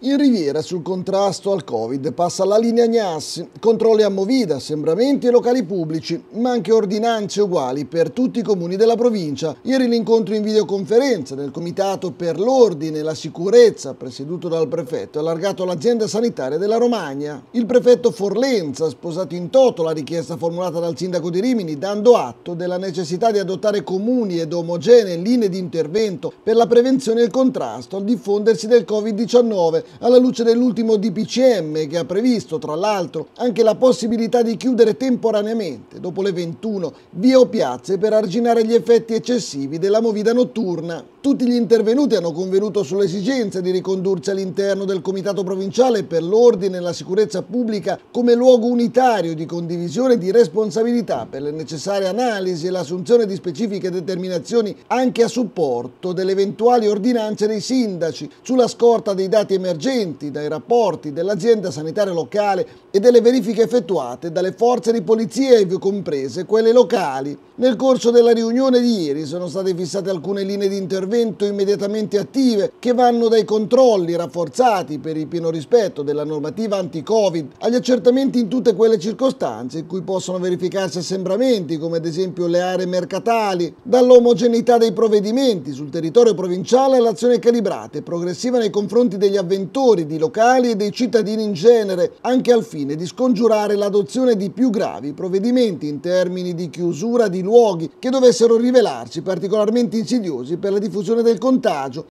In Riviera sul contrasto al Covid passa la linea Gnassi, controlli a movida, assembramenti e locali pubblici, ma anche ordinanze uguali per tutti i comuni della provincia. Ieri l'incontro in videoconferenza del Comitato per l'Ordine e la Sicurezza, presieduto dal prefetto, è allargato all'azienda sanitaria della Romagna. Il prefetto Forlenza ha sposato in toto la richiesta formulata dal sindaco di Rimini, dando atto della necessità di adottare comuni ed omogenee linee di intervento per la prevenzione e il contrasto al diffondersi del Covid-19, alla luce dell'ultimo DPCM che ha previsto, tra l'altro, anche la possibilità di chiudere temporaneamente, dopo le 21, vie o piazze per arginare gli effetti eccessivi della movida notturna. Tutti gli intervenuti hanno convenuto sull'esigenza di ricondursi all'interno del Comitato Provinciale per l'Ordine e la Sicurezza Pubblica come luogo unitario di condivisione di responsabilità per le necessarie analisi e l'assunzione di specifiche determinazioni anche a supporto delle eventuali ordinanze dei sindaci, sulla scorta dei dati emergenti, dai rapporti dell'azienda sanitaria locale e delle verifiche effettuate dalle forze di polizia, ivi comprese quelle locali. Nel corso della riunione di ieri sono state fissate alcune linee di intervento immediatamente attive che vanno dai controlli rafforzati per il pieno rispetto della normativa anti-Covid agli accertamenti in tutte quelle circostanze in cui possono verificarsi assembramenti, come ad esempio le aree mercatali, dall'omogeneità dei provvedimenti sul territorio provinciale all'azione calibrata e progressiva nei confronti degli avventori di locali e dei cittadini in genere, anche al fine di scongiurare l'adozione di più gravi provvedimenti in termini di chiusura di luoghi che dovessero rivelarsi particolarmente insidiosi per la diffusione del contagio